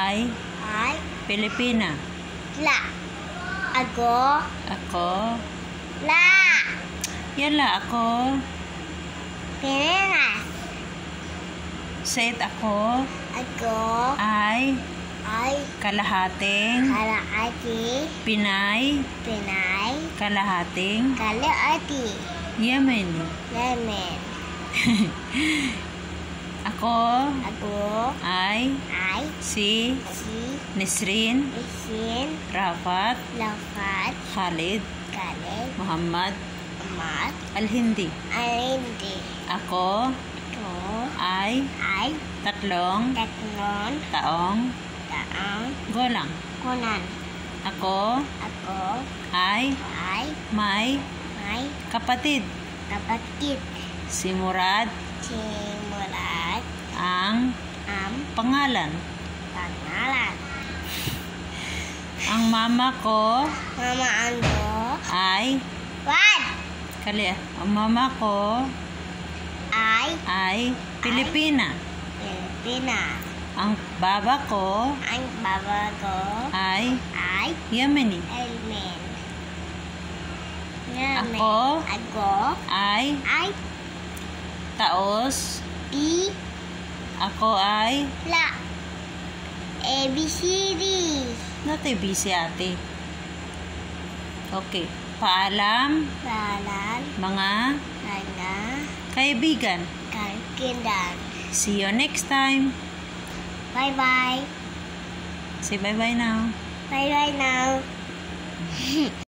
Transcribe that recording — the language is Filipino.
Ay. Pilipina. La. Ako. La. Yala ako. Pilipinas. Say it ako. Ay. Kalahating. Pinay. Kalahating. Yemeni. Ako. Ay. Si. Nisrin. Rafat. Khalid. Muhammad. Al-Hindi. Ako. Ay. Tatlong. Taong. Golang. Ako. Ay. May. Kapatid. Si Murad. Ang. Pangalan. Ang mama ko. Ay. Ang mama ko. Ay. Pilipina. Ang baba ko. Ay. Yemeni. Ako. Ay. Taos. Ako ay. ABCD. Not ABC ate. Okay. Paalam. Mga kaibigan. See you next time. Bye-bye. Say bye-bye now. Bye-bye now.